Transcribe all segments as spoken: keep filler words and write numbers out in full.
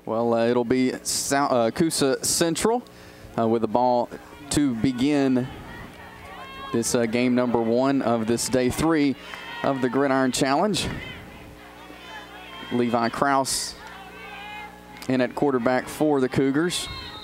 Well, uh, it'll be South, uh, Coosa Central uh, with the ball to begin this uh, game number one of this day three of the Gridiron Challenge. Levi Krause in at quarterback for the Cougars.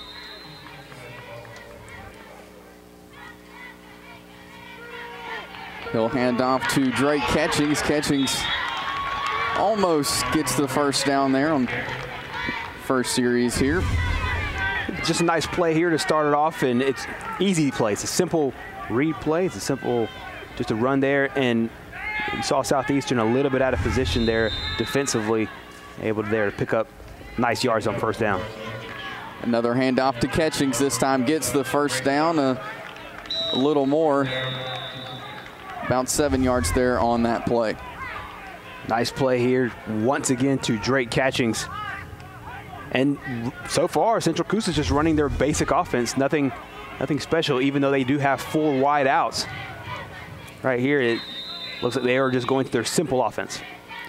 He'll hand off to Drake Catchings. Catchings almost gets the first down there on first series here. Just a nice play here to start it off, and it's easy play. It's a simple read play. It's a simple, just a run there, and you saw Southeastern a little bit out of position there defensively, able to there to pick up nice yards on first down. Another handoff to Catchings. This time gets the first down, uh, a little more, about seven yards there on that play. Nice play here once again to Drake Catchings. And so far, Central Coosa is just running their basic offense. Nothing, nothing special, even though they do have four wide outs. Right here, it looks like they are just going to their simple offense.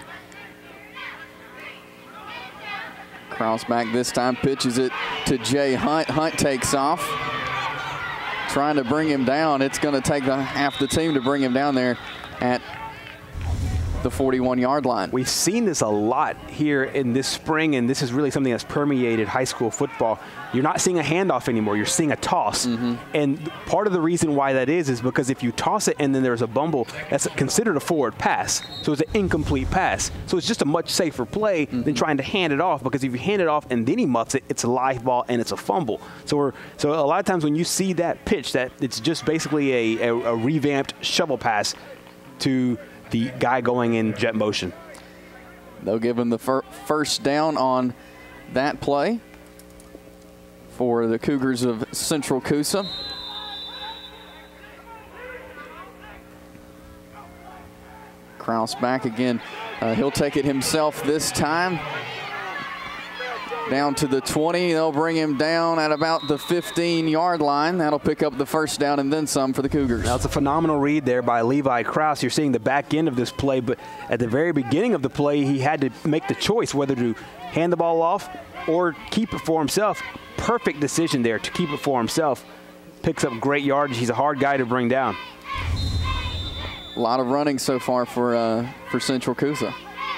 Krause back this time, pitches it to Jay Hunt. Hunt takes off, trying to bring him down. It's going to take the, half the team to bring him down there at the forty-one yard line. We've seen this a lot here in this spring, and this is really something that's permeated high school football. You're not seeing a handoff anymore. You're seeing a toss. Mm-hmm. And part of the reason why that is is because if you toss it and then there's a bumble, that's considered a forward pass. So it's an incomplete pass. So it's just a much safer play mm-hmm. than trying to hand it off, because if you hand it off and then he muffs it, it's a live ball and it's a fumble. So we're, so a lot of times when you see that pitch, that it's just basically a, a, a revamped shovel pass to the guy going in jet motion. They'll give him the fir first down on that play for the Cougars of Central Coosa. Krause back again. Uh, he'll take it himself this time. Down to the twenty. They'll bring him down at about the fifteen yard line. That'll pick up the first down and then some for the Cougars. That's a phenomenal read there by Levi Krause. You're seeing the back end of this play, but at the very beginning of the play, he had to make the choice whether to hand the ball off or keep it for himself. Perfect decision there to keep it for himself. Picks up great yardage. He's a hard guy to bring down. A lot of running so far for, uh, for Central Coosa.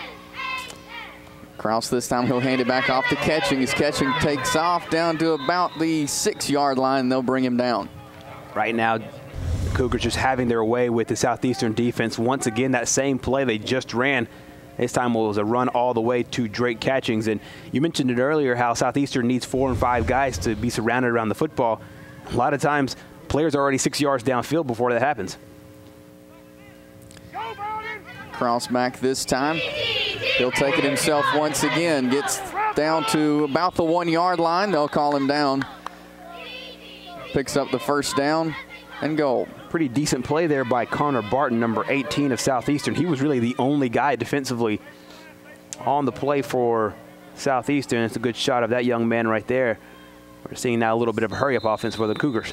Krause this time, he'll hand it back off to Catching. His Catching takes off down to about the six yard line, and they'll bring him down. Right now, the Cougars just having their way with the Southeastern defense. Once again, that same play they just ran, this time it was a run all the way to Drake Catchings. And you mentioned it earlier how Southeastern needs four and five guys to be surrounded around the football. A lot of times, players are already six yards downfield before that happens. Krause back this time. He'll take it himself once again. Gets down to about the one yard line. They'll call him down. Picks up the first down and goal. Pretty decent play there by Connor Barton, number eighteen of Southeastern. He was really the only guy defensively on the play for Southeastern. It's a good shot of that young man right there. We're seeing now a little bit of a hurry-up offense for the Cougars.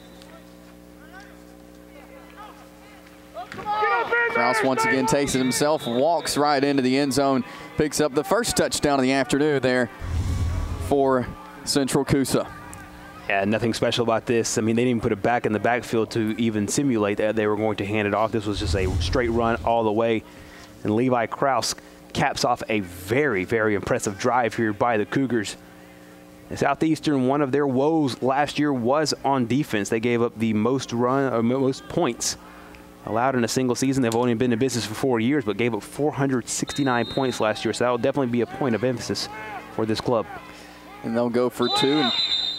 Krause once again takes it himself, walks right into the end zone, picks up the first touchdown of the afternoon there for Central Coosa. Yeah, nothing special about this. I mean, they didn't even put it back in the backfield to even simulate that they were going to hand it off. This was just a straight run all the way. And Levi Krause caps off a very, very impressive drive here by the Cougars. And Southeastern, one of their woes last year was on defense. They gave up the most run, or most points allowed in a single season. They've only been in business for four years, but gave up four hundred sixty-nine points last year. So that will definitely be a point of emphasis for this club. And they'll go for two. And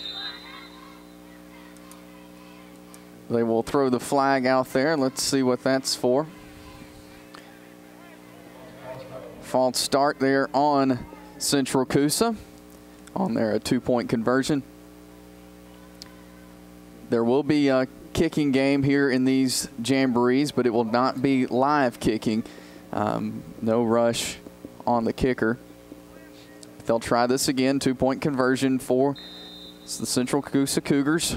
they will throw the flag out there. Let's see what that's for. False start there on Central Coosa on their two-point conversion. There will be a kicking game here in these jamborees, but it will not be live kicking. Um, no rush on the kicker. They'll try this again. Two-point conversion for the Central Coosa Cougars.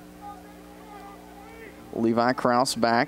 Levi Krause back.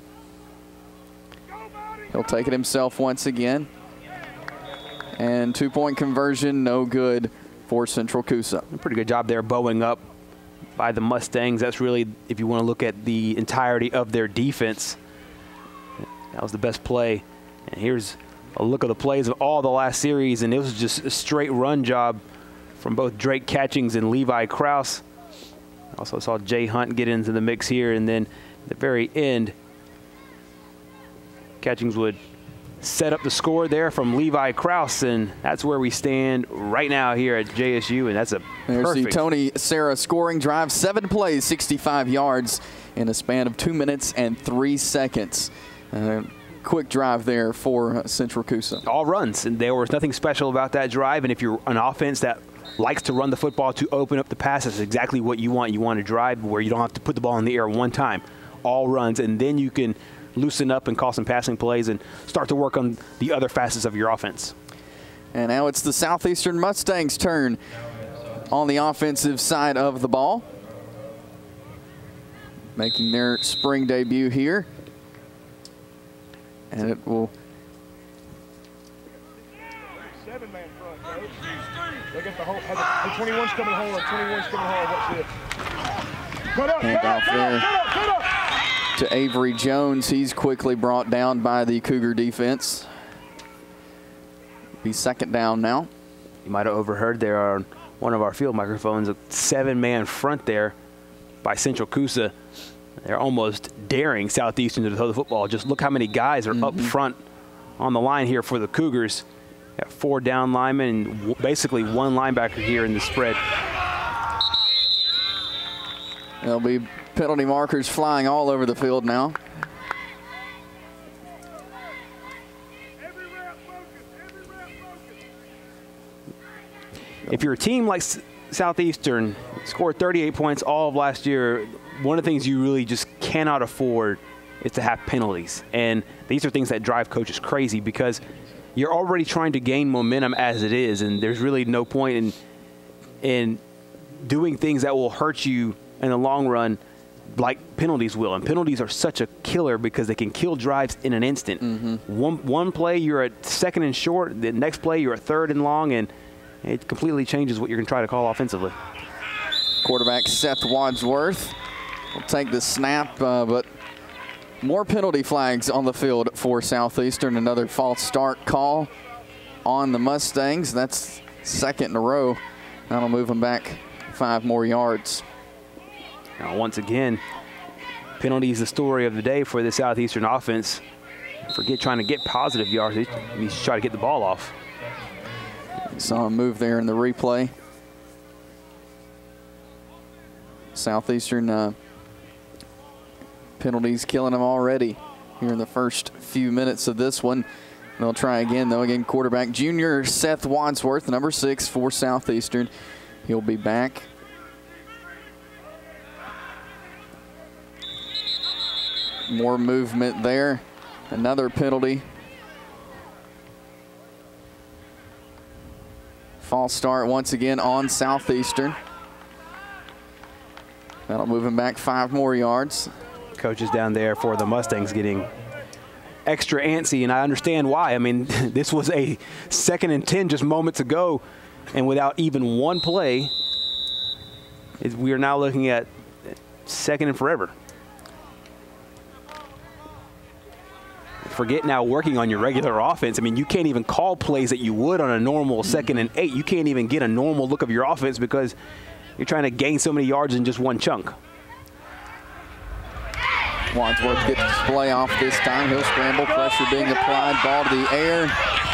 He'll take it himself once again. And two-point conversion, no good for Central Coosa. A pretty good job there bowing up by the Mustangs. That's really, if you want to look at the entirety of their defense, that was the best play. And here's a look of the plays of all the last series, and it was just a straight run job from both Drake Catchings and Levi Krause. Also saw Jay Hunt get into the mix here, and then at the very end, Catchings would set up the score there from Levi Krause, and that's where we stand right now here at J S U, and that's a There's perfect. the Tony Serra scoring drive, seven plays, sixty-five yards in a span of two minutes and three seconds. Uh, quick drive there for Central Coosa. All runs, and there was nothing special about that drive, and if you're an offense that likes to run the football to open up the pass, that's exactly what you want. You want to drive where you don't have to put the ball in the air one time. All runs, and then you can loosen up and call some passing plays and start to work on the other facets of your offense. And now it's the Southeastern Mustangs' turn on the offensive side of the ball, making their spring debut here. And it will seven-man front, coach. Look at the whole. The twenty-one's coming home. The twenty-one's coming home. Watch this. Cut up, hand cut off up, there cut up, cut up. to Avery Jones. He's quickly brought down by the Cougar defense. Be second down now. You might have overheard there on one of our field microphones, a seven-man front there by Central Coosa. They're almost daring Southeastern to throw the football. Just look how many guys are mm-hmm. up front on the line here for the Cougars. Got four down linemen and w basically one linebacker here in the spread. There'll be penalty markers flying all over the field now. If you're a team like S Southeastern, scored thirty-eight points all of last year, one of the things you really just cannot afford is to have penalties. And these are things that drive coaches crazy because you're already trying to gain momentum as it is, and there's really no point in, in doing things that will hurt you in the long run like penalties will. And penalties are such a killer because they can kill drives in an instant. Mm-hmm. One, one play, you're at second and short. The next play, you're at third and long, and it completely changes what you're going to try to call offensively. Quarterback Seth Wadsworth will take the snap, uh, but more penalty flags on the field for Southeastern. Another false start call on the Mustangs. That's second in a row. That'll move them back five more yards. Now, once again, penalty is the story of the day for the Southeastern offense. Forget trying to get positive yards. They need to try to get the ball off. Saw him move there in the replay. Southeastern uh, penalties killing them already here in the first few minutes of this one. They'll try again, though. Again, quarterback junior Seth Wadsworth, number six for Southeastern. He'll be back. More movement there. Another penalty. False start once again on Southeastern. That'll move him back five more yards. Coaches down there for the Mustangs getting extra antsy, and I understand why. I mean, this was a second and ten just moments ago, and without even one play, it, we are now looking at second and forever. Forget now working on your regular offense. I mean, you can't even call plays that you would on a normal second and eight. You can't even get a normal look of your offense because you're trying to gain so many yards in just one chunk. Wadsworth gets the play off this time. He'll scramble, pressure being applied, ball to the air.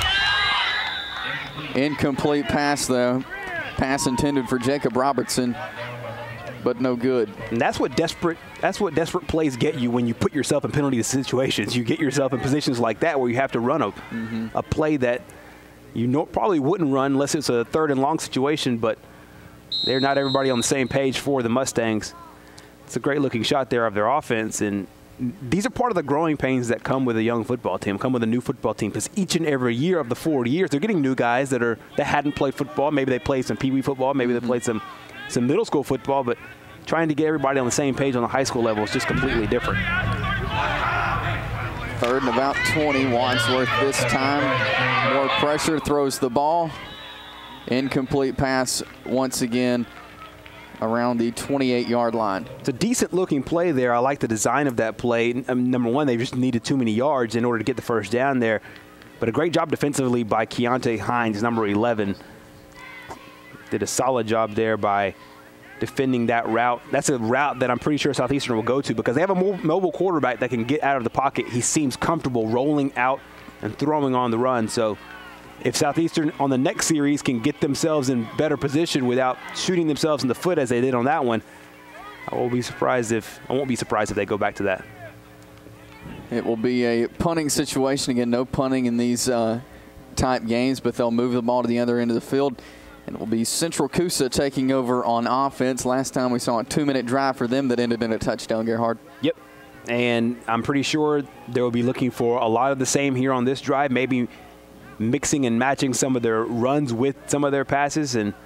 Incomplete pass, though. Pass intended for Jacob Robertson, but no good. And that's what desperate that's what desperate plays get you when you put yourself in penalty situations. You get yourself in positions like that where you have to run a, mm-hmm. a play that you know, probably wouldn't run unless it's a third and long situation, but they're not everybody on the same page for the Mustangs. It's a great looking shot there of their offense, and these are part of the growing pains that come with a young football team, come with a new football team, because each and every year of the four years, they're getting new guys that are that hadn't played football. Maybe they played some Pee Wee football, maybe mm-hmm. they played some some middle school football, but trying to get everybody on the same page on the high school level is just completely different. Third and about twenty. Wadsworth this time. More pressure, throws the ball. Incomplete pass once again around the twenty-eight yard line. It's a decent looking play there. I like the design of that play. Um, number one, they just needed too many yards in order to get the first down there. But a great job defensively by Keontae Hines, number eleven. Did a solid job there by defending that route. That's a route that I'm pretty sure Southeastern will go to because they have a mobile quarterback that can get out of the pocket. He seems comfortable rolling out and throwing on the run. So if Southeastern on the next series can get themselves in better position without shooting themselves in the foot as they did on that one, I will be surprised if I won't be surprised if they go back to that. It will be a punting situation again. No punting in these uh, type games, but they'll move the ball to the other end of the field. And it will be Central Coosa taking over on offense. Last time we saw a two-minute drive for them that ended in a touchdown, Gerhard. Yep. And I'm pretty sure they will be looking for a lot of the same here on this drive, maybe mixing and matching some of their runs with some of their passes. And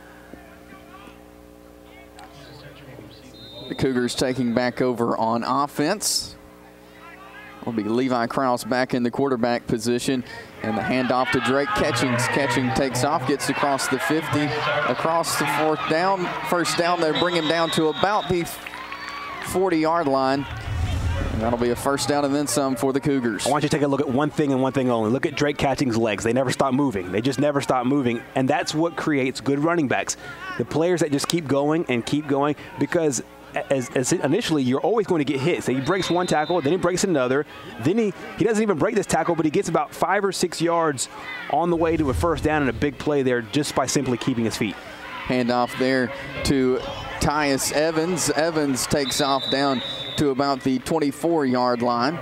the Cougars taking back over on offense. Will be Levi Krause back in the quarterback position, and the handoff to Drake Catchings. Catching takes off, gets across the fifty, across the fourth down. First down, they bring him down to about the forty yard line. And that'll be a first down and then some for the Cougars. I want you to take a look at one thing and one thing only. Look at Drake Catching's legs. They never stop moving. They just never stop moving, and that's what creates good running backs. The players that just keep going and keep going, because As, as initially, you're always going to get hit. So he breaks one tackle, then he breaks another. Then he, he doesn't even break this tackle, but he gets about five or six yards on the way to a first down and a big play there just by simply keeping his feet. Handoff there to Tyus Evans. Evans takes off down to about the twenty-four yard line.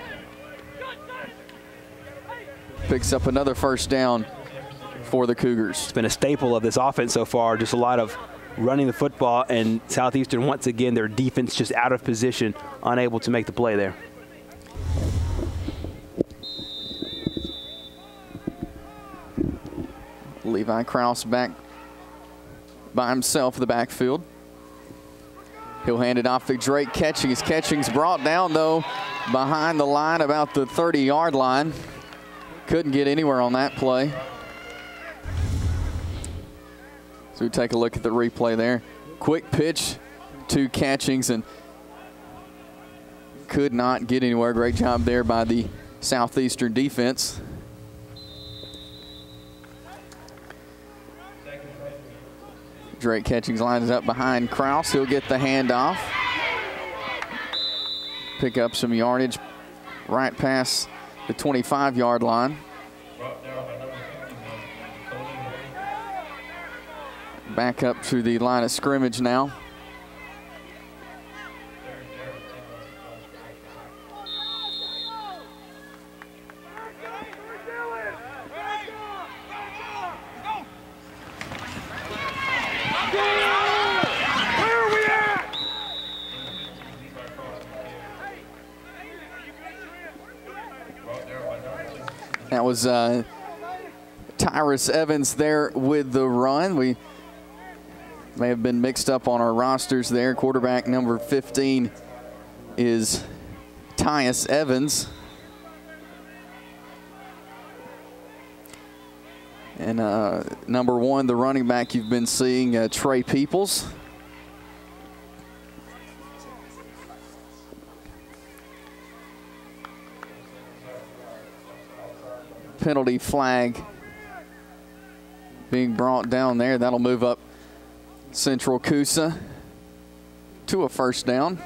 Picks up another first down for the Cougars. It's been a staple of this offense so far, just a lot of running the football, and Southeastern, once again, their defense just out of position, unable to make the play there. Levi Krause back by himself in the backfield. He'll hand it off to Drake Catchings. Catchings brought down, though, behind the line, about the thirty yard line. Couldn't get anywhere on that play. So we take a look at the replay there. Quick pitch to Catchings and could not get anywhere. Great job there by the Southeastern defense. Drake Catchings lines up behind Krause. He'll get the handoff. Pick up some yardage right past the twenty-five yard line. Back up to the line of scrimmage now. That was uh, Tyrus Evans there with the run. We may have been mixed up on our rosters there. Quarterback number fifteen is Tyus Evans. And uh, number one, the running back you've been seeing, uh, Trey Peoples. Penalty flag being brought down there. That'll move up Central Coosa to a first down.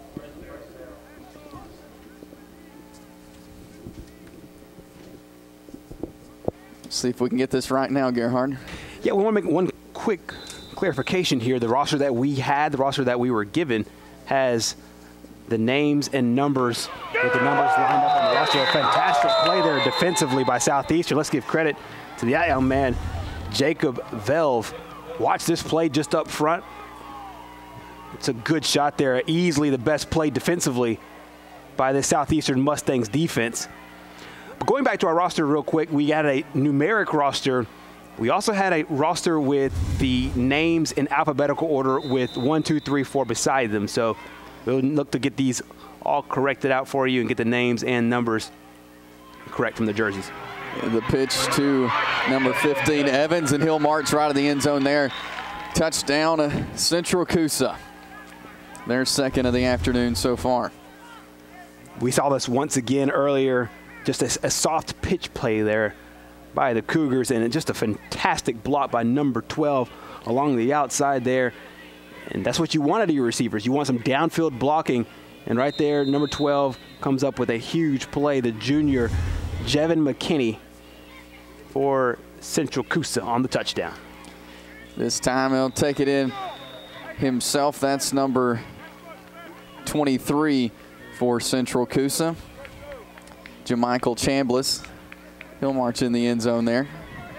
See if we can get this right now, Gerhard. Yeah, we want to make one quick clarification here. The roster that we had, the roster that we were given, has the names and numbers with the numbers lined up on the roster. A fantastic play there defensively by Southeastern. Let's give credit to the young man, Jacob Velv. Watch this play just up front. It's a good shot there. Easily the best play defensively by the Southeastern Mustangs defense. But going back to our roster real quick, we had a numeric roster. We also had a roster with the names in alphabetical order with one, two, three, four beside them. So we'll look to get these all corrected out for you and get the names and numbers correct from the jerseys. The pitch to number fifteen, Evans, and he'll march right to the end zone there. Touchdown, uh, Central Coosa. Their second of the afternoon so far. We saw this once again earlier, just a, a soft pitch play there by the Cougars, and just a fantastic block by number twelve along the outside there. And that's what you want out of your receivers. You want some downfield blocking. And right there, number twelve comes up with a huge play, the junior Jevin McKinney for Central Coosa on the touchdown. This time he'll take it in himself. That's number twenty-three for Central Coosa. Jamichael Chambliss. He'll march in the end zone there.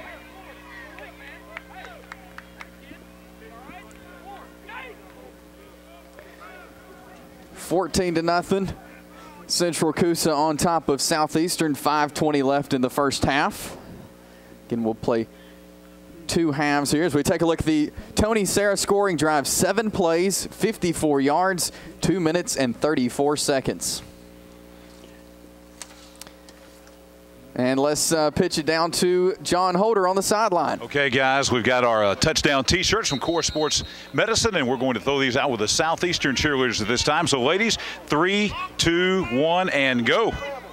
fourteen to nothing. Central Coosa on top of Southeastern. five twenty left in the first half. Again, we'll play two halves here as we take a look at the Tony Serra scoring drive. Seven plays, fifty-four yards, two minutes and thirty-four seconds. And let's uh, pitch it down to John Holder on the sideline. Okay, guys, we've got our uh, touchdown T-shirts from Core Sports Medicine, and we're going to throw these out with the Southeastern cheerleaders at this time. So, ladies, three, two, one, and go.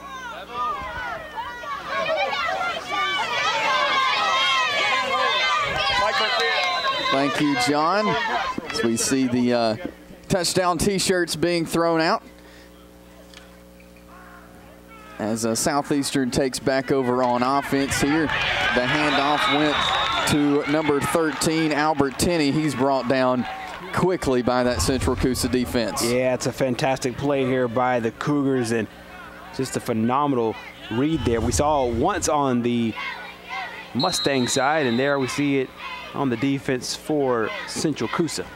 Thank you, John. As we see the uh, touchdown T-shirts being thrown out. As uh, Southeastern takes back over on offense here. The handoff went to number thirteen, Albert Tenney. He's brought down quickly by that Central Coosa defense. Yeah, it's a fantastic play here by the Cougars, and just a phenomenal read there. We saw it once on the Mustang side, and there we see it on the defense for Central Coosa.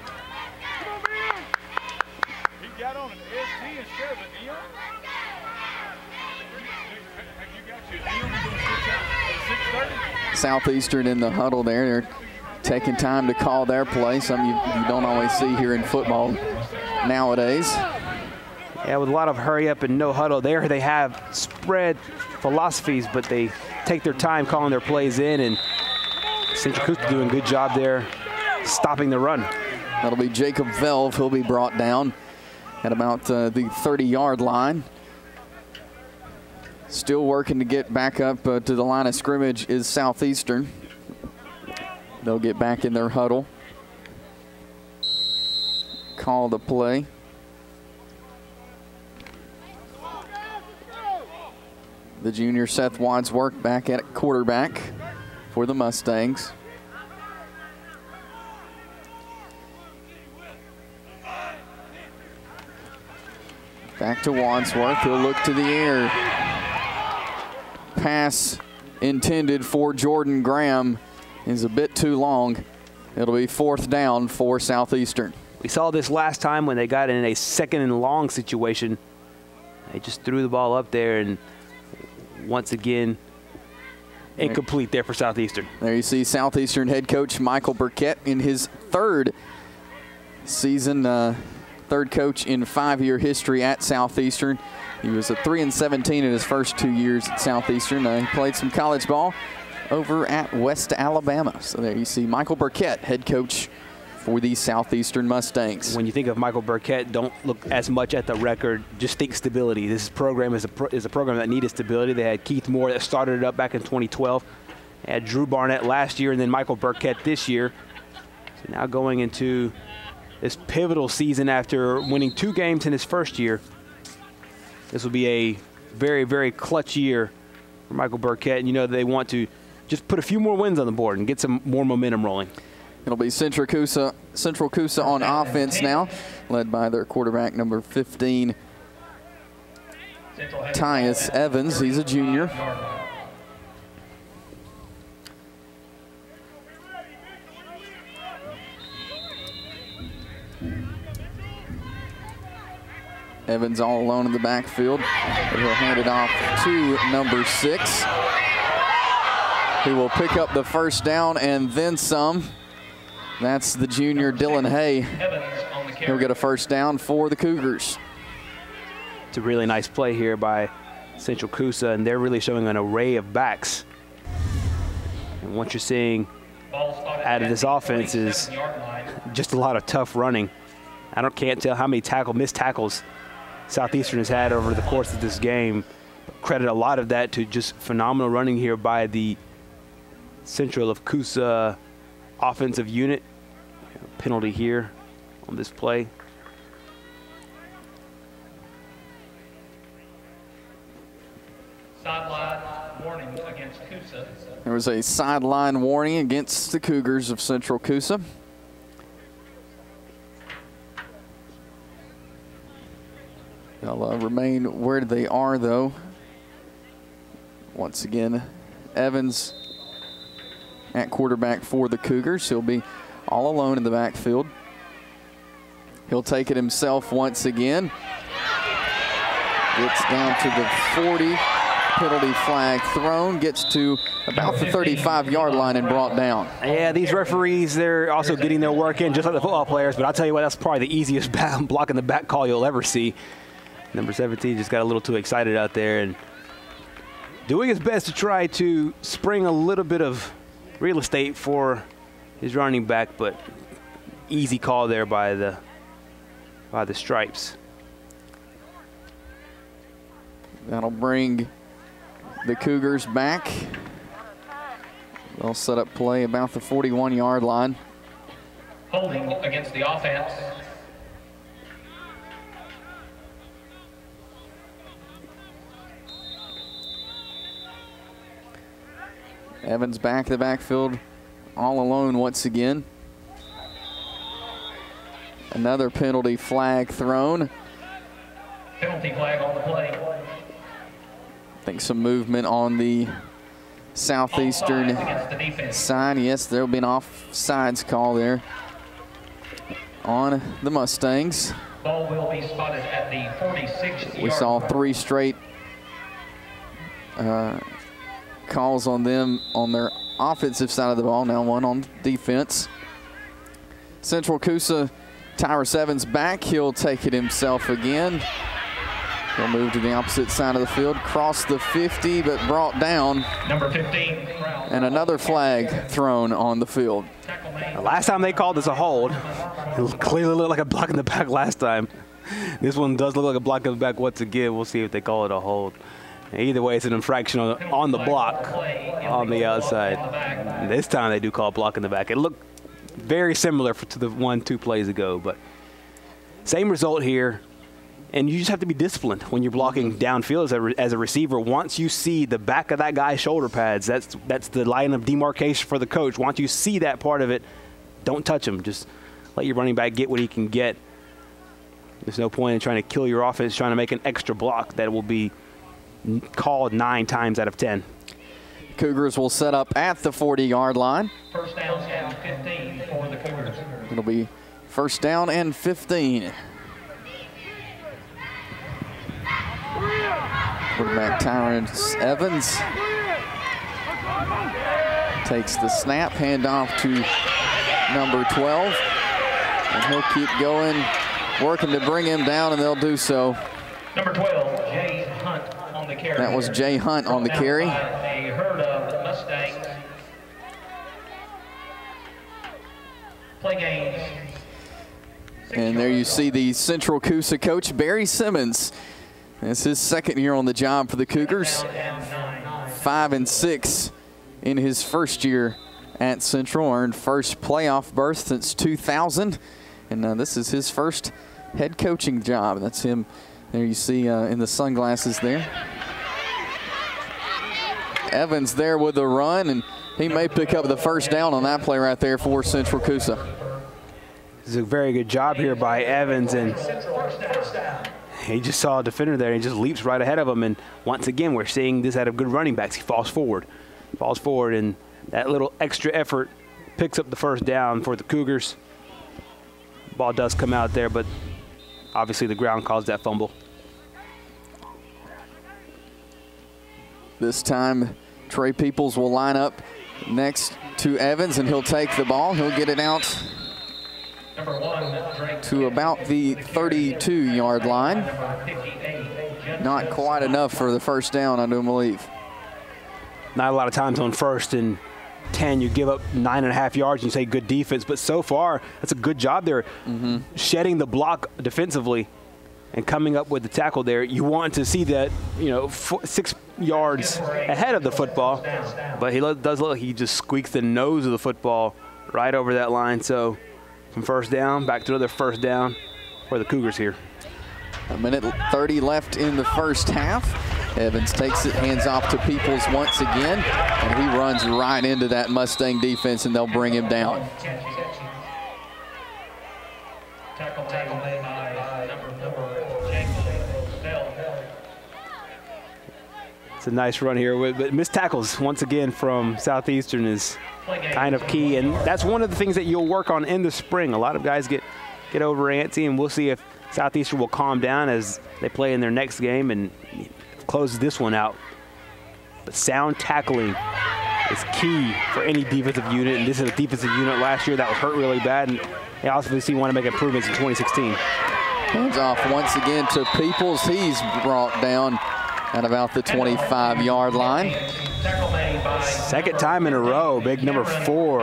Southeastern in the huddle there. They're taking time to call their play, something you, you don't always see here in football nowadays. Yeah, with a lot of hurry up and no huddle there, they have spread philosophies, but they take their time calling their plays in, and Central Coosa doing a good job there stopping the run. That'll be Jacob Velv. He'll be brought down at about uh, the thirty-yard line. Still working to get back up uh, to the line of scrimmage is Southeastern. They'll get back in their huddle. Call the play. The junior Seth Wadsworth back at quarterback for the Mustangs. Back to Wadsworth. He'll look to the air. Pass intended for Jordan Graham is a bit too long. It'll be fourth down for Southeastern. We saw this last time when they got in a second and long situation. They just threw the ball up there, and once again, incomplete there for Southeastern. There you see Southeastern head coach Michael Burkett in his third season, uh, third coach in five-year history at Southeastern. He was a three and seventeen in his first two years at Southeastern. Uh, he played some college ball over at West Alabama. So there you see Michael Burkett, head coach for the Southeastern Mustangs. When you think of Michael Burkett, don't look as much at the record. Just think stability. This program is a pro is a program that needed stability. They had Keith Moore that started it up back in twenty twelve. They had Drew Barnett last year, and then Michael Burkett this year. So now going into this pivotal season after winning two games in his first year. This will be a very, very clutch year for Michael Burkett. And you know they want to just put a few more wins on the board and get some more momentum rolling. It'll be Central Coosa, Central Coosa on offense now, led by their quarterback number fifteen, Tyus Evans. He's a junior. Evans all alone in the backfield. He'll hand it off to number six, who will pick up the first down and then some. That's the junior Dylan Hay. He'll get a first down for the Cougars. It's a really nice play here by Central Coosa, and they're really showing an array of backs And what you're seeing out of this offense is just a lot of tough running. I don't can't tell how many tackle missed tackles Southeastern has had over the course of this game. Credit a lot of that to just phenomenal running here by the Central of Coosa offensive unit. Penalty here on this play. Sideline warning against Coosa. There was a sideline warning against the Cougars of Central Coosa. They'll uh, remain where they are, though. Once again, Evans at quarterback for the Cougars. He'll be all alone in the backfield. He'll take it himself once again. Gets down to the forty. Penalty flag thrown. Gets to about the thirty-five yard line and brought down. Yeah, these referees, they're also getting their work in just like the football players. But I'll tell you what, that's probably the easiest block in the back call you'll ever see. Number seventeen just got a little too excited out there and doing his best to try to spring a little bit of real estate for his running back, but easy call there by the by the Stripes. That'll bring the Cougars back. They'll set up play about the forty-one yard line. Holding against the offense. Evans back to the backfield, all alone once again. Another penalty flag thrown. Penalty flag on the play. I think some movement on the Southeastern side. Yes, there will be an offsides call there on the Mustangs. Ball will be spotted at the forty-six yard line. We saw three straight uh, calls on them on their offensive side of the ball, now one on defense. Central Coosa, Tyrus Evans back. He'll take it himself again. He'll move to the opposite side of the field, cross the fifty, but brought down. Number fifteen. And another flag thrown on the field. The last time they called this a hold, it clearly looked like a block in the back last time. This one does look like a block in the back once again. We'll see if they call it a hold. Either way, it's an infraction on, on the block on the outside. This time they do call a block in the back. It looked very similar to the one two plays ago, but same result here. And you just have to be disciplined when you're blocking downfield as a, re as a receiver. Once you see the back of that guy's shoulder pads, that's that's the line of demarcation for the coach. Once you see that part of it, don't touch him. Just let your running back get what he can get. There's no point in trying to kill your offense, trying to make an extra block that will be called nine times out of ten. Cougars will set up at the forty yard line. First down and fifteen for the Cougars. It'll be first down and fifteen. Quarterback Tyrus Evans takes the snap, handoff to number twelve. And he'll keep going, working to bring him down, and they'll do so. Number twelve, Jay Hunt on the carry. That was Jay Hunt on the carry. A herd of Mustangs. Play games. And there you see the Central Coosa coach, Barry Simmons. It's his second year on the job for the Cougars. Five and six in his first year at Central. Earned first playoff berth since two thousand. And uh, this is his first head coaching job. That's him. There you see uh, in the sunglasses there. Evans there with a run, and he may pick up the first down on that play right there for Central Coosa. This is a very good job here by Evans, and he just saw a defender there. He just leaps right ahead of him, and once again, we're seeing this out of good running backs. He falls forward, falls forward, and that little extra effort picks up the first down for the Cougars. Ball does come out there, but obviously the ground caused that fumble. This time, Trey Peoples will line up next to Evans, and he'll take the ball. He'll get it out to about the thirty-two yard line. Not quite enough for the first down, I do believe. Not a lot of times on first, and ten, you give up nine and a half yards, and you say good defense. But so far, that's a good job there, mm-hmm. shedding the block defensively and coming up with the tackle there. You want to see that, you know, four, six yards ahead of the football, but he does look like he just squeaks the nose of the football right over that line. So from first down, back to another first down for the Cougars here. A minute thirty left in the first half. Evans takes it, hands off to Peoples once again, and he runs right into that Mustang defense, and they'll bring him down. Tackle, tackle made by number four, James Bell. It's a nice run here, but missed tackles once again from Southeastern is kind of key, and that's one of the things that you'll work on in the spring. A lot of guys get get over antsy, and we'll see if Southeastern will calm down as they play in their next game and close this one out. But sound tackling is key for any defensive unit, and this is a defensive unit last year that was hurt really bad, and they obviously want to make improvements in twenty sixteen. Hands off once again to Peoples. He's brought down at about the twenty-five yard line. Second time in a row, big number four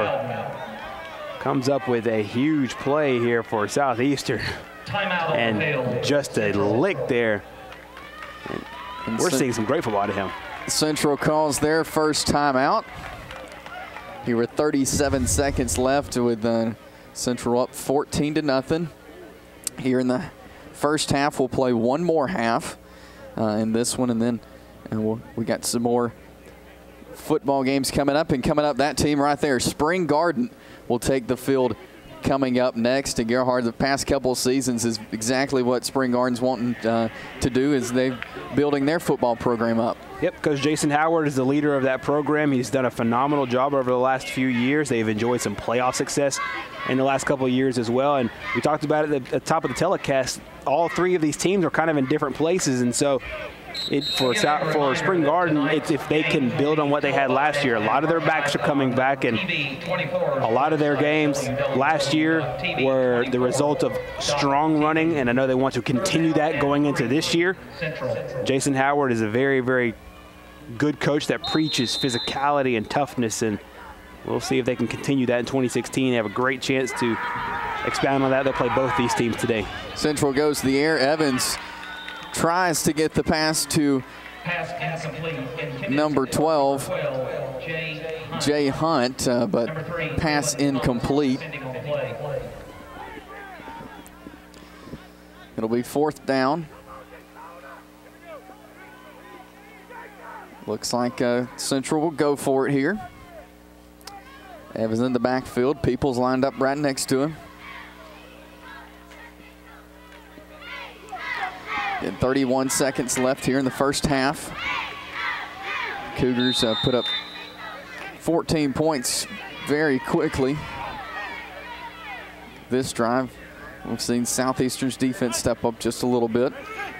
comes up with a huge play here for Southeastern. And just a lick there. And we're seeing some great football out of him. Central calls their first timeout. Here with thirty-seven seconds left with uh, Central up fourteen to nothing. Here in the first half, we'll play one more half uh, in this one, and then uh, we'll, we got some more football games coming up. And coming up, that team right there, Spring Garden, will take the field coming up next. And Gerhard, the past couple of seasons is exactly what Spring Garden's wanting uh, to do, is they're building their football program up. Yep, Coach Jason Howard is the leader of that program. He's done a phenomenal job over the last few years. They've enjoyed some playoff success in the last couple of years as well. And we talked about it at the top of the telecast. All three of these teams are kind of in different places, and so It, for for Spring Garden, it's if they can build on what they had last year. A lot of their backs are coming back, and a lot of their games last year were the result of strong running, and I know they want to continue that going into this year. Jason Howard is a very, very good coach that preaches physicality and toughness, and we'll see if they can continue that in twenty sixteen. They have a great chance to expound on that. They'll play both these teams today. Central goes to the air. Evans tries to get the pass to number twelve, Jay Hunt, uh, but pass incomplete. It'll be fourth down. Looks like uh, Central will go for it here. Evans in the backfield. Peoples lined up right next to him. And thirty-one seconds left here in the first half. Cougars uh, put up fourteen points very quickly this drive. We've seen Southeastern's defense step up just a little bit.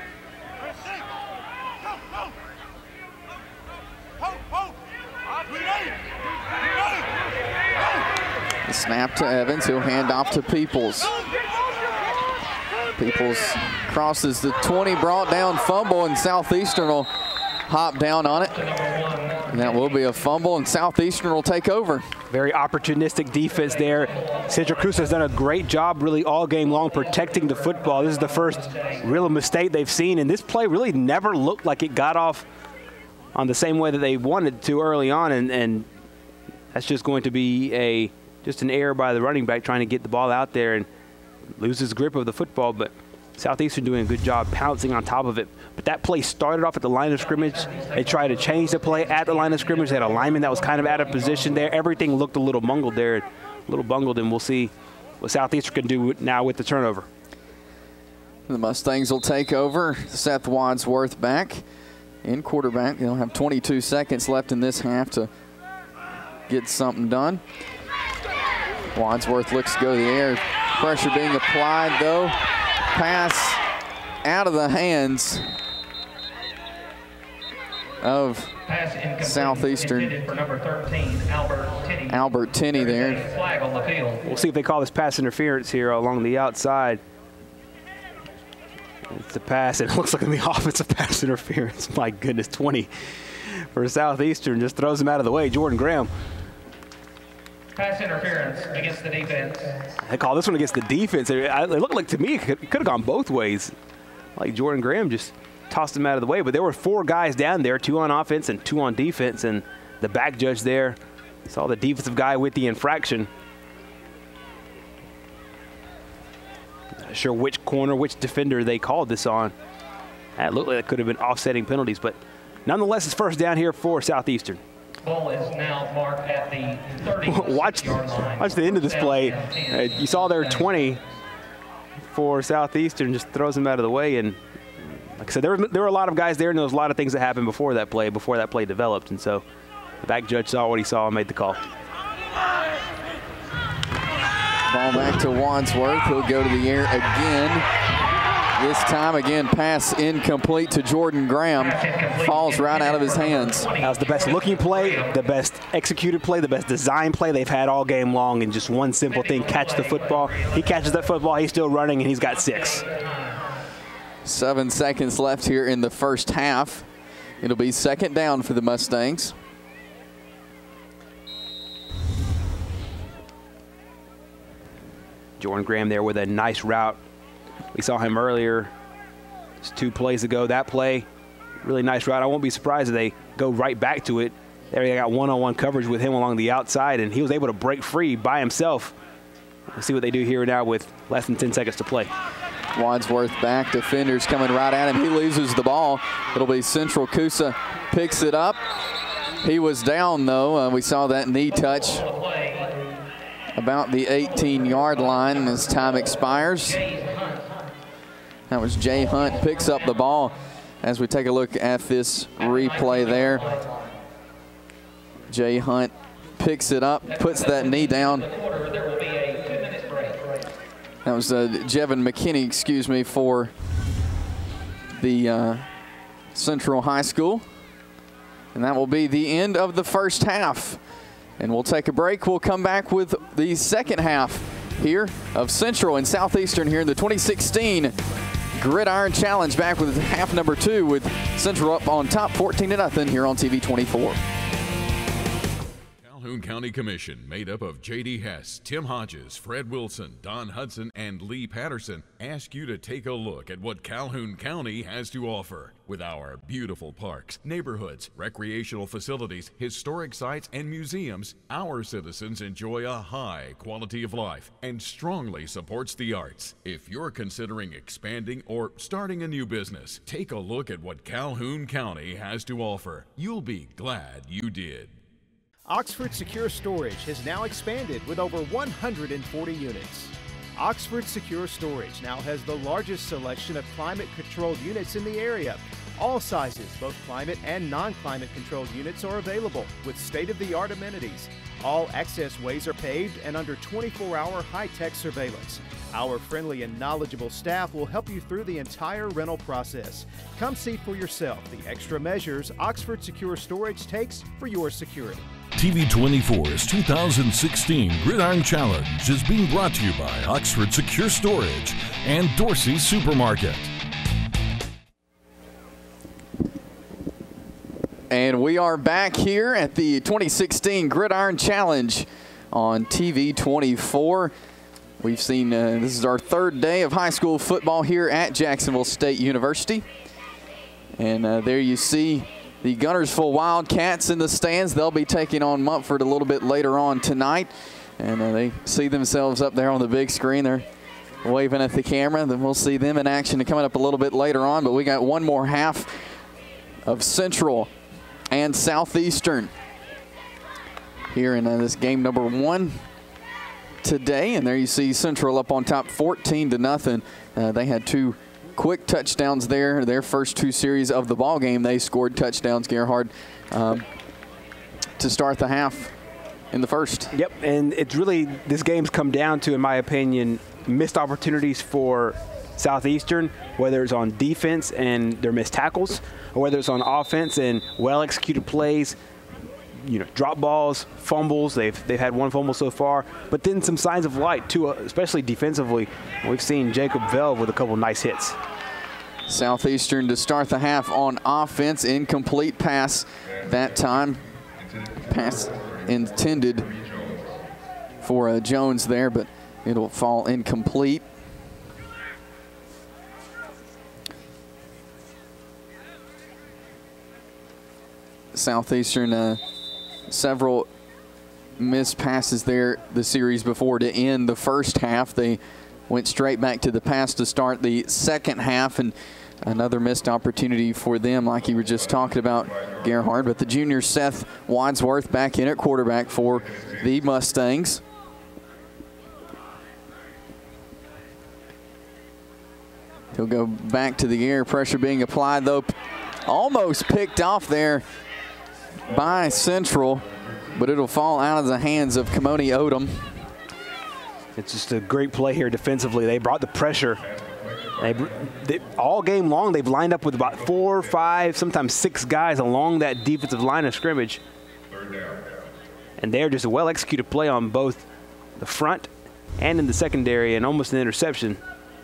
The snap to Evans. He'll hand off to Peoples. Peoples crosses the twenty, brought down, fumble, and Southeastern will hop down on it. And that will be a fumble, and Southeastern will take over. Very opportunistic defense there. Central Cruz has done a great job really all game long protecting the football. This is the first real mistake they've seen, and this play really never looked like it got off on the same way that they wanted to early on, and, and that's just going to be a just an error by the running back trying to get the ball out there and loses grip of the football, but Southeastern doing a good job pouncing on top of it. But that play started off at the line of scrimmage. They tried to change the play at the line of scrimmage. They had a lineman that was kind of out of position there. Everything looked a little bungled there, a little bungled, and we'll see what Southeastern can do now with the turnover. The Mustangs will take over. Seth Wadsworth back in quarterback. They'll have twenty-two seconds left in this half to get something done. Wadsworth looks to go to the air. Pressure being applied, though. Pass out of the hands of Southeastern. For number thirteen, Albert Tinney. Albert Tinney there. Flag on the field. We'll see if they call this pass interference here along the outside. It's the pass, and it looks like it'll be offensive pass interference. My goodness, twenty for Southeastern, just throws him out of the way. Jordan Graham Pass interference against the defense. They call this one against the defense. It, it looked like to me it could, could have gone both ways. Like Jordan Graham just tossed him out of the way. But there were four guys down there, two on offense and two on defense. And the back judge there saw the defensive guy with the infraction. Not sure which corner, which defender they called this on. That looked like it could have been offsetting penalties. But nonetheless, it's first down here for Southeastern. Ball is now marked at the thirty-yard watch, line. watch the end of this play. Uh, you saw there twenty for Southeastern, just throws him out of the way. And like I said, there were, there were a lot of guys there, and there was a lot of things that happened before that play, before that play developed. And so the back judge saw what he saw and made the call. Ball back to Wadsworth. He'll go to the air again. This time, again, pass incomplete to Jordan Graham. Falls right out of his hands. That was the best looking play, the best executed play, the best design play they've had all game long, and just one simple thing, catch the football. He catches that football, he's still running, and he's got six. Seven seconds left here in the first half. It'll be second down for the Mustangs. Jordan Graham there with a nice route. We saw him earlier, just two plays ago. That play, really nice route. I won't be surprised if they go right back to it. There they got one-on-one coverage with him along the outside, and he was able to break free by himself. Let's see what they do here now with less than ten seconds to play. Wadsworth back, defenders coming right at him. He loses the ball. It'll be Central. Coosa picks it up. He was down, though. Uh, we saw that knee touch about the eighteen-yard line as time expires. That was Jay Hunt, picks up the ball as we take a look at this replay there. Jay Hunt picks it up, puts that knee down. That was uh, Jevin McKinney, excuse me, for the uh, Central High School. And that will be the end of the first half. And we'll take a break. We'll come back with the second half here of Central and Southeastern here in the twenty sixteen Gridiron Challenge, back with half number two with Central up on top fourteen to nothing here on T V twenty-four. Calhoun County Commission, made up of J D Hess, Tim Hodges, Fred Wilson, Don Hudson, and Lee Patterson, ask you to take a look at what Calhoun County has to offer. With our beautiful parks, neighborhoods, recreational facilities, historic sites, and museums, our citizens enjoy a high quality of life and strongly supports the arts. If you're considering expanding or starting a new business, take a look at what Calhoun County has to offer. You'll be glad you did. Oxford Secure Storage has now expanded with over one hundred forty units. Oxford Secure Storage now has the largest selection of climate-controlled units in the area. All sizes, both climate and non-climate controlled units, are available with state-of-the-art amenities. All access ways are paved and under twenty-four hour high-tech surveillance. Our friendly and knowledgeable staff will help you through the entire rental process. Come see for yourself the extra measures Oxford Secure Storage takes for your security. T V twenty-four's two thousand sixteen Gridiron Challenge is being brought to you by Oxford Secure Storage and Dorsey Supermarket. And we are back here at the twenty sixteen Gridiron Challenge on T V twenty-four. We've seen, uh, this is our third day of high school football here at Jacksonville State University. And uh, there you see the Guntersville Wildcats in the stands. They'll be taking on Mumford a little bit later on tonight. And uh, they see themselves up there on the big screen. They're waving at the camera. Then we'll see them in action coming up a little bit later on. But we got one more half of Central and Southeastern here in uh, this game number one today. And there you see Central up on top fourteen to nothing. Uh, they had two quick touchdowns there. Their first two series of the ball game, they scored touchdowns, Gerhard, um, to start the half in the first. Yep, and it's really, this game's come down to, in my opinion, missed opportunities for Southeastern, whether it's on defense and their missed tackles, or whether it's on offense and well-executed plays, you know, drop balls, fumbles. They've they've had one fumble so far, but then some signs of light too, especially defensively. We've seen Jacob Velv with a couple nice hits. Southeastern to start the half on offense, incomplete pass that time. Pass intended for uh, Jones there, but it'll fall incomplete. Southeastern, uh, several missed passes there the series before to end the first half. They went straight back to the pass to start the second half, and another missed opportunity for them like you were just talking about, Gerhard. But the junior Seth Wadsworth back in at quarterback for the Mustangs. He'll go back to the air, pressure being applied though. Almost picked off there by Central, but it'll fall out of the hands of Kimoni Odom. It's just a great play here defensively. They brought the pressure. They, they, all game long, they've lined up with about four, five, sometimes six guys along that defensive line of scrimmage. And they're just a well-executed play on both the front and in the secondary, and almost an interception.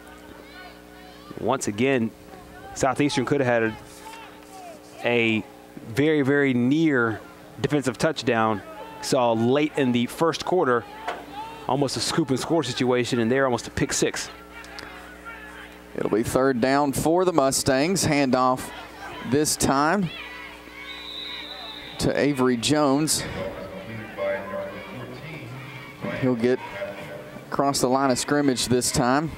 Once again, Southeastern could have had a, a very, very near defensive touchdown. Saw late in the first quarter, almost a scoop and score situation, and there almost a pick six. It'll be third down for the Mustangs. Handoff this time to Avery Jones. He'll get across the line of scrimmage this time.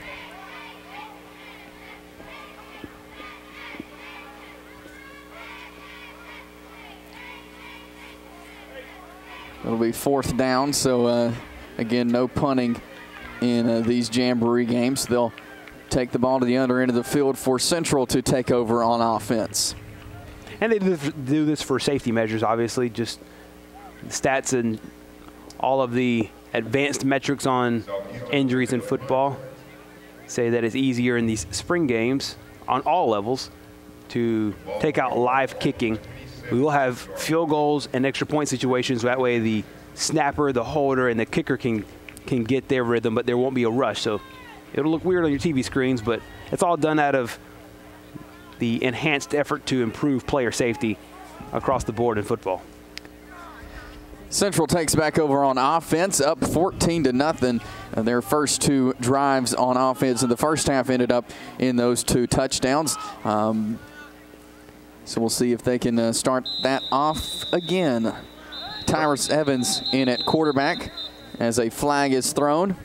It'll be fourth down, so uh, again, no punting in uh, these Jamboree games. They'll take the ball to the under end of the field for Central to take over on offense. And they do this for safety measures, obviously, just stats and all of the advanced metrics on injuries in football say that it's easier in these spring games on all levels to take out live kicking. We will have field goals and extra point situations. That way the snapper, the holder, and the kicker can, can get their rhythm, but there won't be a rush. So it'll look weird on your T V screens, but it's all done out of the enhanced effort to improve player safety across the board in football. Central takes back over on offense, up fourteen to nothing. Uh, their first two drives on offense in the first half ended up in those two touchdowns. Um, so we'll see if they can uh, start that off again. Tyrus Evans in at quarterback as a flag is thrown.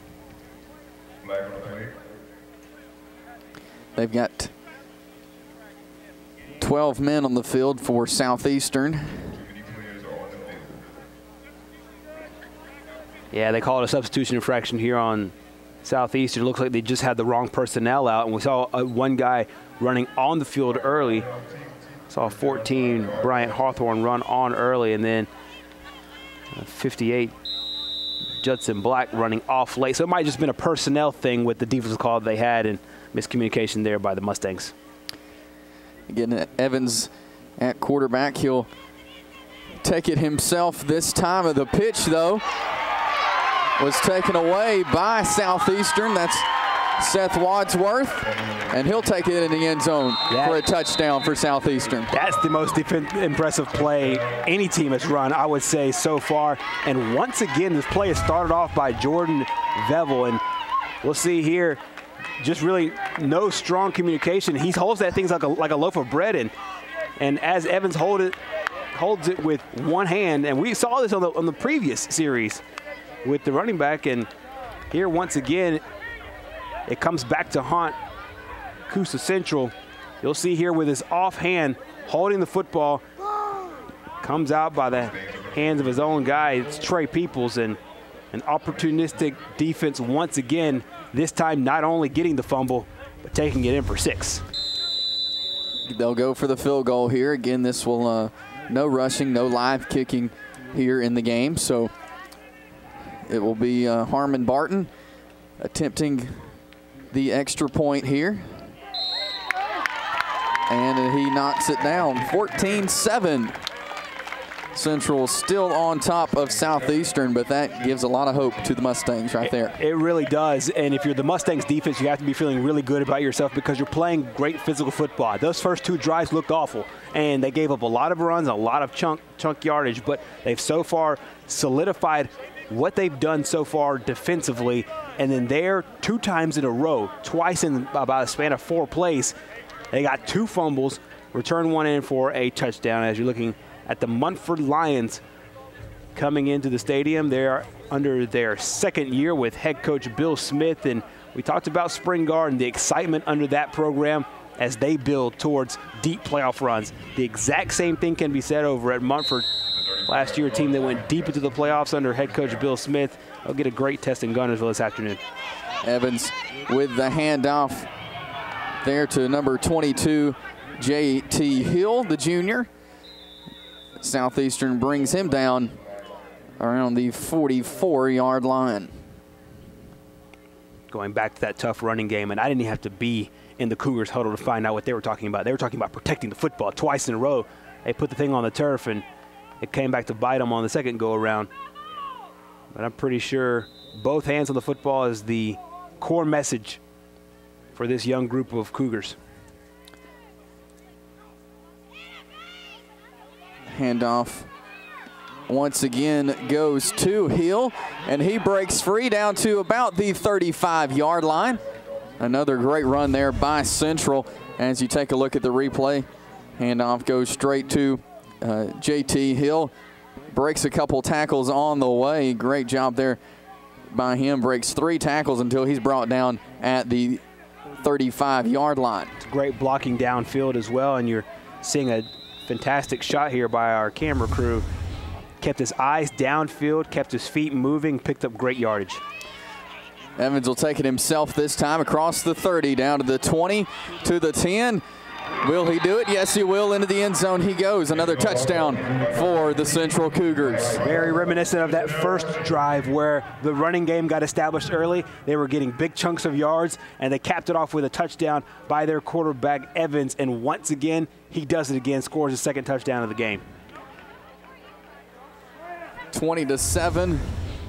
They've got twelve men on the field for Southeastern. Yeah, they call it a substitution infraction here on Southeastern. It looks like they just had the wrong personnel out, and we saw uh, one guy running on the field early. Saw fourteen, Bryant Hawthorne, run on early, and then uh, fifty-eight, Judson Black running off late. So it might have just been a personnel thing with the defensive call they had and miscommunication there by the Mustangs. Again, Evans at quarterback. He'll take it himself this time. Of the pitch, though, was taken away by Southeastern. That's Seth Wadsworth, and he'll take it in the end zone that, for a touchdown for Southeastern. That's the most impressive play any team has run, I would say, so far. And once again, this play is started off by Jordan Vevel, and we'll see here, just really no strong communication. He holds that thing like a, like a loaf of bread, and and as Evans hold it, holds it with one hand, and we saw this on the, on the previous series with the running back, and here once again, it comes back to haunt Coosa Central. You'll see here with his offhand holding the football, comes out by the hands of his own guy. It's Trey Peoples, and an opportunistic defense once again, this time not only getting the fumble, but taking it in for six. They'll go for the field goal here. Again, this will, uh, no rushing, no live kicking here in the game. So it will be uh, Harmon Barton attempting the extra point here. And he knocks it down, fourteen seven. Central still on top of Southeastern, but that gives a lot of hope to the Mustangs right there. It, it really does, and if you're the Mustangs defense, you have to be feeling really good about yourself because you're playing great physical football. Those first two drives looked awful, and they gave up a lot of runs, a lot of chunk, chunk yardage, but they've so far solidified what they've done so far defensively, and then there two times in a row, twice in about a span of four plays, they got two fumbles, return one in for a touchdown. As you're looking at the Munford Lions coming into the stadium, they're under their second year with head coach Bill Smith, and we talked about Spring Garden, the excitement under that program as they build towards deep playoff runs. The exact same thing can be said over at Munford. Last year, a team that went deep into the playoffs under head coach Bill Smith. They'll get a great test in Gunnersville this afternoon. Evans with the handoff there to number twenty-two, J T Hill, the junior. Southeastern brings him down around the forty-four yard line. Going back to that tough running game, and I didn't even have to be in the Cougars huddle to find out what they were talking about. They were talking about protecting the football twice in a row. They put the thing on the turf, and it came back to bite them on the second go-around. But I'm pretty sure both hands on the football is the core message for this young group of Cougars. Handoff once again goes to Hill, and he breaks free down to about the thirty-five yard line. Another great run there by Central. As you take a look at the replay, handoff goes straight to uh, J T Hill. Breaks a couple tackles on the way. Great job there by him. Breaks three tackles until he's brought down at the thirty-five yard line. It's great blocking downfield as well, and you're seeing a fantastic shot here by our camera crew. Kept his eyes downfield, kept his feet moving, picked up great yardage. Evans will take it himself this time across the thirty, down to the twenty, to the ten. Will he do it? Yes, he will. Into the end zone he goes. Another touchdown for the Central Cougars. Very reminiscent of that first drive where the running game got established early. They were getting big chunks of yards, and they capped it off with a touchdown by their quarterback, Evans. And once again, he does it again, scores his second touchdown of the game. twenty to seven.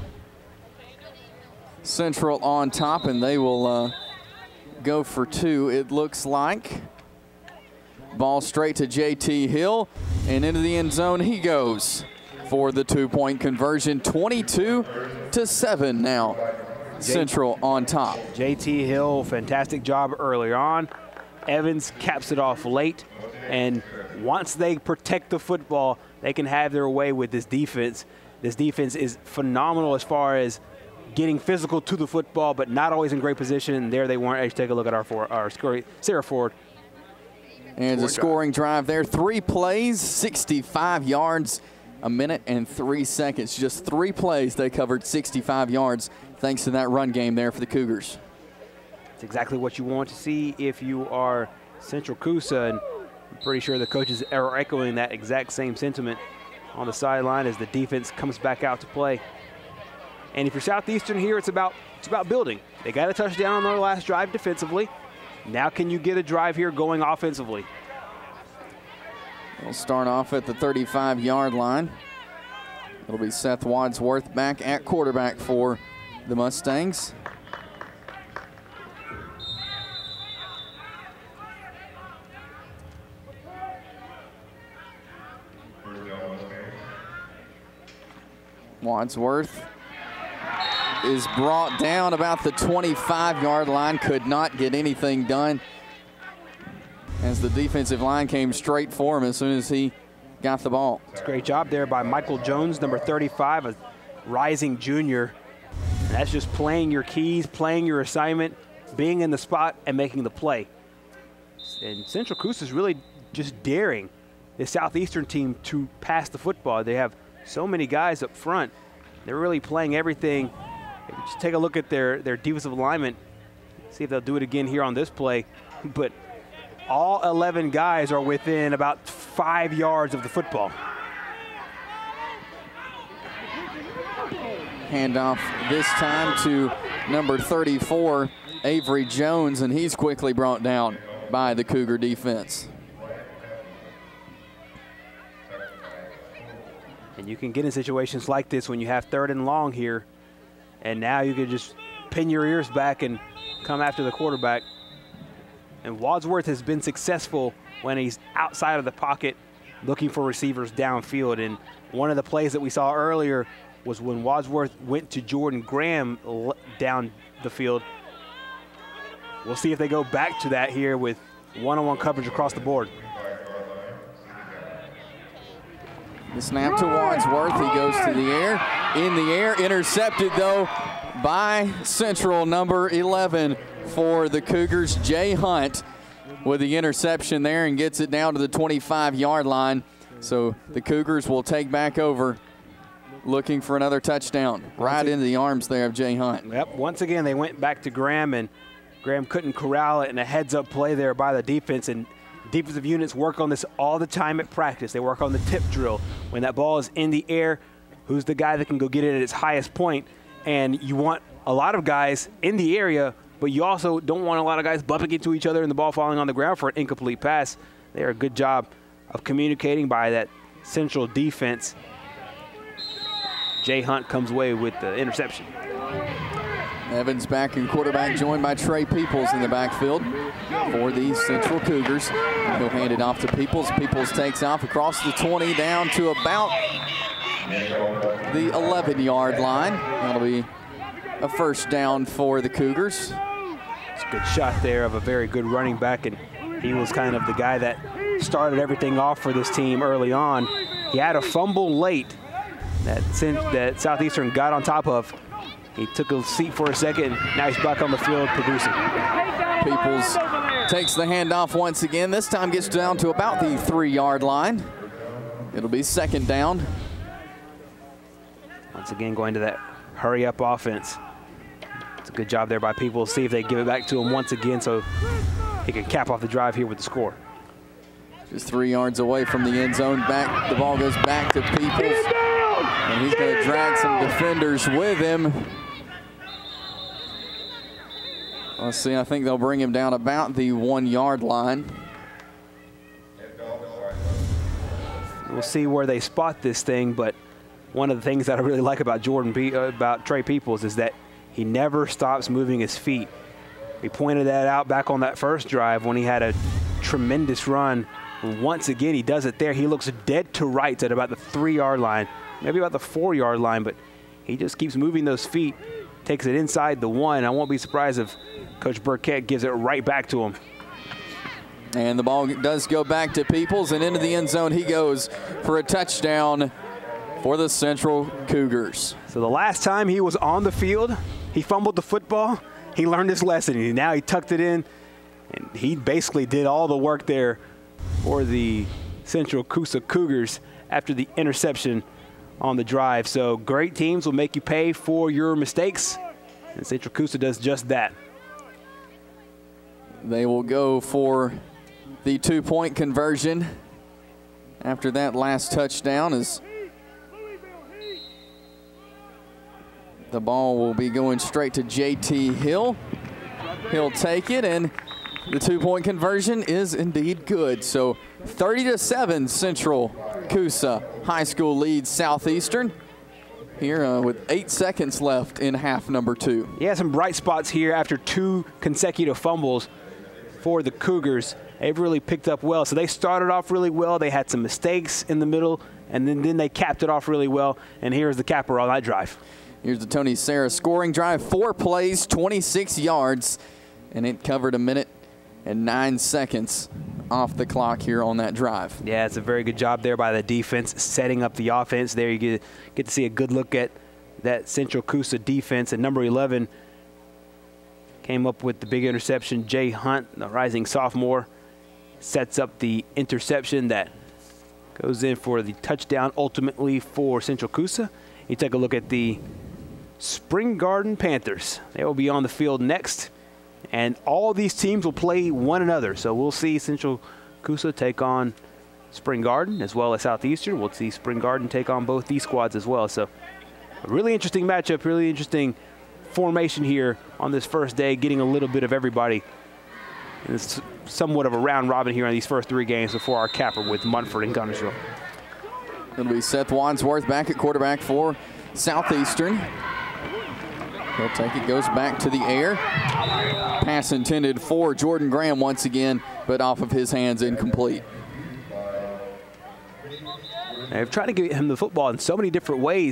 Central on top, and they will uh, go for two, it looks like. Ball straight to J T Hill, and into the end zone he goes for the two-point conversion. twenty-two to seven now. Central on top. J T Hill, fantastic job early on. Evans caps it off late, and once they protect the football, they can have their way with this defense. This defense is phenomenal as far as getting physical to the football, but not always in great position. And there they weren't. As you take a look at our, for, our score, Sarah Ford. And a scoring drive there. Three plays, sixty-five yards, a minute and three seconds. Just three plays, they covered sixty-five yards thanks to that run game there for the Cougars. It's exactly what you want to see if you are Central Coosa, and I'm pretty sure the coaches are echoing that exact same sentiment on the sideline as the defense comes back out to play. And if you're Southeastern here, it's about it's about building. They got a touchdown on their last drive defensively. Now can you get a drive here going offensively? We'll start off at the thirty-five yard line. It'll be Seth Wadsworth back at quarterback for the Mustangs. Wadsworth is brought down about the twenty-five yard line, could not get anything done as the defensive line came straight for him as soon as he got the ball. It's a great job there by Michael Jones, number thirty-five, a rising junior. And that's just playing your keys, playing your assignment, being in the spot, and making the play. And Central Coosa is really just daring the Southeastern team to pass the football. They have so many guys up front. They're really playing everything. Just take a look at their, their defensive alignment, see if they'll do it again here on this play. But all eleven guys are within about five yards of the football. Handoff this time to number thirty-four, Avery Jones, and he's quickly brought down by the Cougar defense. And you can get in situations like this when you have third and long here, and now you can just pin your ears back and come after the quarterback. And Wadsworth has been successful when he's outside of the pocket looking for receivers downfield. And one of the plays that we saw earlier was when Wadsworth went to Jordan Graham down the field. We'll see if they go back to that here with one-on-one coverage across the board. The snap to Wadsworth. He goes to the air. In the air. Intercepted, though, by Central, number eleven for the Cougars. Jay Hunt with the interception there and gets it down to the twenty-five yard line. So the Cougars will take back over, looking for another touchdown. Right into the arms there of Jay Hunt. Yep, once again, they went back to Graham, and Graham couldn't corral it, and a heads-up play there by the defense. And defensive units work on this all the time at practice. They work on the tip drill. When that ball is in the air, who's the guy that can go get it at its highest point? And you want a lot of guys in the area, but you also don't want a lot of guys bumping into each other and the ball falling on the ground for an incomplete pass. They are a good job of communicating by that Central defense. Jay Hunt comes away with the interception. Evans back in quarterback, joined by Trey Peoples in the backfield for the Central Cougars. He'll hand it off to Peoples. Peoples takes off across the twenty down to about the eleven yard line. That'll be a first down for the Cougars. It's a good shot there of a very good running back, and he was kind of the guy that started everything off for this team early on. He had a fumble late that, that Southeastern got on top of. He took a seat for a second. Now he's back on the field producing. Peoples takes the handoff once again. This time gets down to about the three yard line. It'll be second down. Once again, going to that hurry up offense. It's a good job there by Peoples. See if they give it back to him once again so he can cap off the drive here with the score. Just three yards away from the end zone. Back, the ball goes back to Peoples. And he's going to drag some defenders with him. Let's see, I think they'll bring him down about the one yard line. We'll see where they spot this thing, but one of the things that I really like about Jordan, P about Trey Peoples is that he never stops moving his feet. We pointed that out back on that first drive when he had a tremendous run. Once again, he does it there. He looks dead to rights at about the three yard line, maybe about the four yard line, but he just keeps moving those feet, takes it inside the one. I won't be surprised if Coach Burkett gives it right back to him. And the ball does go back to Peoples, and into the end zone he goes for a touchdown for the Central Cougars. So the last time he was on the field, he fumbled the football. He learned his lesson, and now he tucked it in, and he basically did all the work there for the Central Coosa Cougars after the interception on the drive. So great teams will make you pay for your mistakes, and Central Coosa does just that. They will go for the two-point conversion after that last touchdown, as the ball will be going straight to J T Hill. He'll take it, and the two-point conversion is indeed good. So thirty to seven, Central Coosa High School leads Southeastern here uh, with eight seconds left in half number two. Yeah, some bright spots here after two consecutive fumbles for the Cougars. They've really picked up well. So they started off really well. They had some mistakes in the middle, and then, then they capped it off really well. And here's the capper on that drive. Here's the Tony Serra scoring drive. Four plays, twenty-six yards, and it covered a minute and nine seconds off the clock here on that drive. Yeah, it's a very good job there by the defense, setting up the offense. There you get, get to see a good look at that Central Coosa defense. And number eleven came up with the big interception. Jay Hunt, the rising sophomore, sets up the interception that goes in for the touchdown ultimately for Central Coosa. You take a look at the Spring Garden Panthers. They will be on the field next, and all these teams will play one another. So we'll see Central Coosa take on Spring Garden as well as Southeastern. We'll see Spring Garden take on both these squads as well. So a really interesting matchup, really interesting formation here on this first day, getting a little bit of everybody. And it's somewhat of a round robin here on these first three games before our capper with Munford and Guntersville. It'll be Seth Wadsworth back at quarterback for Southeastern. He'll take it, goes back to the air. Pass intended for Jordan Graham once again, but off of his hands, incomplete. They've tried to get him the football in so many different ways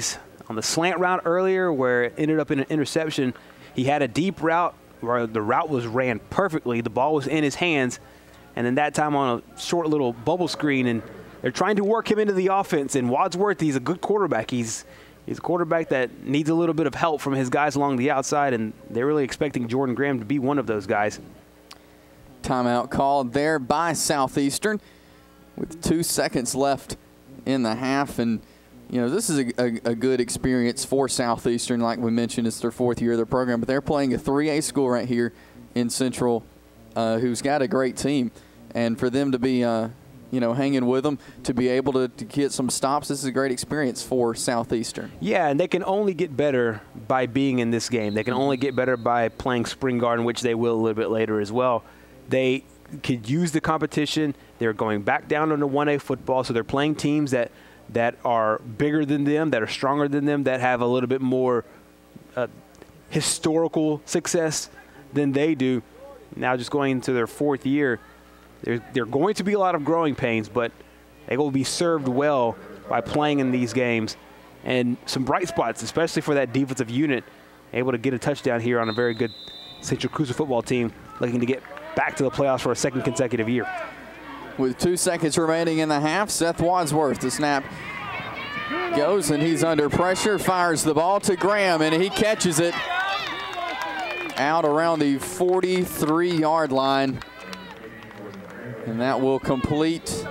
on the slant route earlier where it ended up in an interception. He had a deep route where the route was ran perfectly. The ball was in his hands. And then that time on a short little bubble screen, and they're trying to work him into the offense. And Wadsworth, he's a good quarterback. He's he's a quarterback that needs a little bit of help from his guys along the outside, and they're really expecting Jordan Graham to be one of those guys. Timeout called there by Southeastern with two seconds left in the half. And, you know, this is a, a, a good experience for Southeastern. Like we mentioned, it's their fourth year of their program, but they're playing a three A school right here in Central, uh, who's got a great team. And for them to be, uh, you know, hanging with them, to be able to, to get some stops, this is a great experience for Southeastern. Yeah, and they can only get better by being in this game. They can only get better by playing Spring Garden, which they will a little bit later as well. They could use the competition. They're going back down into one A football, so they're playing teams that, that are bigger than them, that are stronger than them, that have a little bit more uh, historical success than they do. Now just going into their fourth year, There, there are going to be a lot of growing pains, but they will be served well by playing in these games. And some bright spots, especially for that defensive unit, able to get a touchdown here on a very good Central Coosa football team looking to get back to the playoffs for a second consecutive year. With two seconds remaining in the half, Seth Wadsworth, the snap goes, and he's under pressure, fires the ball to Graham, and he catches it out around the forty-three yard line. And that will complete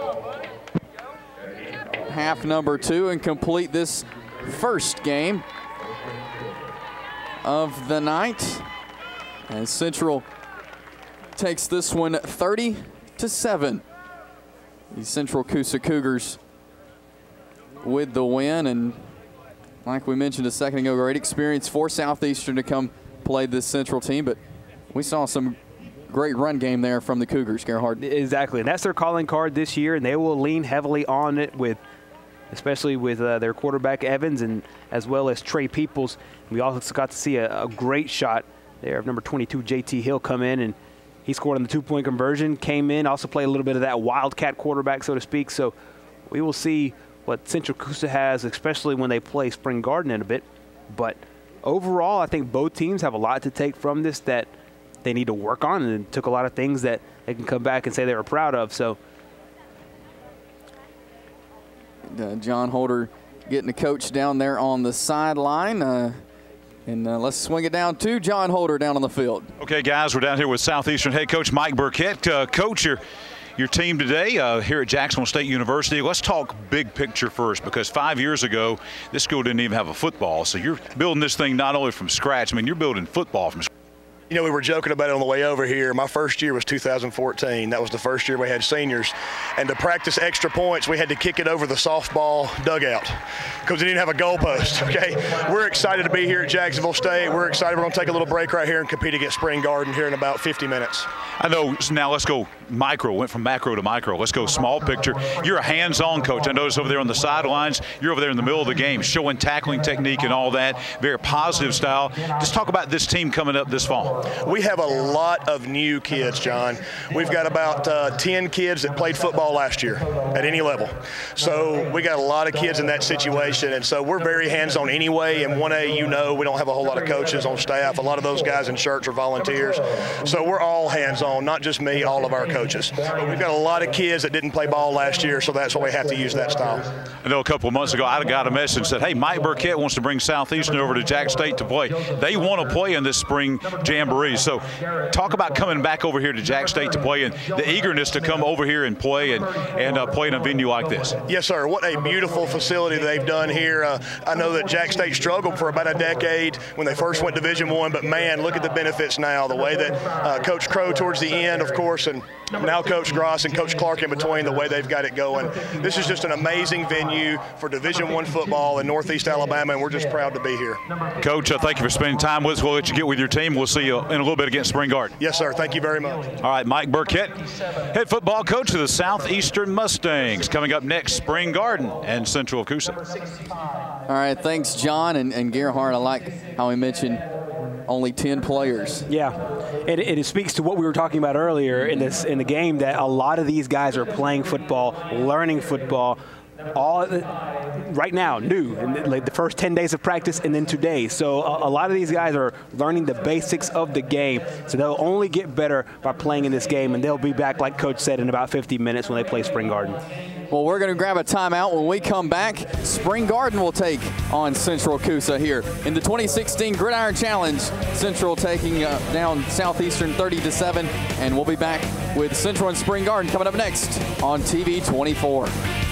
half number two and complete this first game of the night. And Central takes this one thirty to seven. The Central Coosa Cougars with the win. And like we mentioned a second ago, great experience for Southeastern to come play this Central team. But we saw some great run game there from the Cougars, Gerhard. Exactly, and that's their calling card this year, and they will lean heavily on it, with, especially with uh, their quarterback Evans and as well as Trey Peoples. We also got to see a, a great shot there of number twenty-two, J T Hill, come in, and he scored on the two-point conversion, came in, also played a little bit of that wildcat quarterback, so to speak. So we will see what Central Coosa has, especially when they play Spring Garden in a bit. But overall, I think both teams have a lot to take from this that they need to work on, and it took a lot of things that they can come back and say they were proud of. So uh, John Holder getting the coach down there on the sideline. Uh, and uh, let's swing it down to John Holder down on the field. Okay, guys, we're down here with Southeastern head coach Mike Burkett. Uh, coach, your, your team today uh, here at Jacksonville State University. Let's talk big picture first, because five years ago, this school didn't even have a football. So you're building this thing not only from scratch, I mean, you're building football from scratch. You know, we were joking about it on the way over here. My first year was two thousand fourteen. That was the first year we had seniors. And to practice extra points, we had to kick it over the softball dugout because we didn't have a goalpost, okay? We're excited to be here at Jacksonville State. We're excited. We're going to take a little break right here and compete against Spring Garden here in about fifty minutes. I know. Now let's go micro. Went from macro to micro. Let's go small picture. You're a hands-on coach. I noticed over there on the sidelines, you're over there in the middle of the game, showing tackling technique and all that. Very positive style. Just talk about this team coming up this fall. We have a lot of new kids, John. We've got about uh, ten kids that played football last year at any level. So we got a lot of kids in that situation, and so we're very hands-on anyway. In one A, you know, we don't have a whole lot of coaches on staff. A lot of those guys in shirts are volunteers. So we're all hands-on, not just me, all of our coaches. But we've got a lot of kids that didn't play ball last year, so that's why we have to use that style. I know a couple of months ago, I got a message that said, hey, Mike Burkett wants to bring Southeastern over to Jack State to play. They want to play in this spring jamboree. So talk about coming back over here to Jack State to play and the eagerness to come over here and play and, and uh, play in a venue like this. Yes, sir. What a beautiful facility they've done here. Uh, I know that Jack State struggled for about a decade when they first went Division One, but man, look at the benefits now. The way that uh, Coach Crow towards the end, of course, and now Coach Gross and Coach Clark in between, the way they've got it going. This is just an amazing venue for Division One football in Northeast Alabama, and we're just proud to be here. Coach, uh, thank you for spending time with us. We'll let you get with your team. We'll see you in a little bit against Spring Garden. Yes, sir. Thank you very much. All right, Mike Burkett, head football coach of the Southeastern Mustangs. Coming up next, Spring Garden and Central Coosa. All right, thanks, John and, and Gerhard. I like how he mentioned only ten players. Yeah, and it, it speaks to what we were talking about earlier in this in the game, that a lot of these guys are playing football, learning football. All right now, new, in like the first ten days of practice and then today. So a, a lot of these guys are learning the basics of the game. So they'll only get better by playing in this game, and they'll be back, like Coach said, in about fifty minutes when they play Spring Garden. Well, we're going to grab a timeout. When we come back, Spring Garden will take on Central Coosa here in the twenty sixteen Gridiron Challenge. Central taking uh, down Southeastern thirty to seven, and we'll be back with Central and Spring Garden coming up next on T V twenty-four.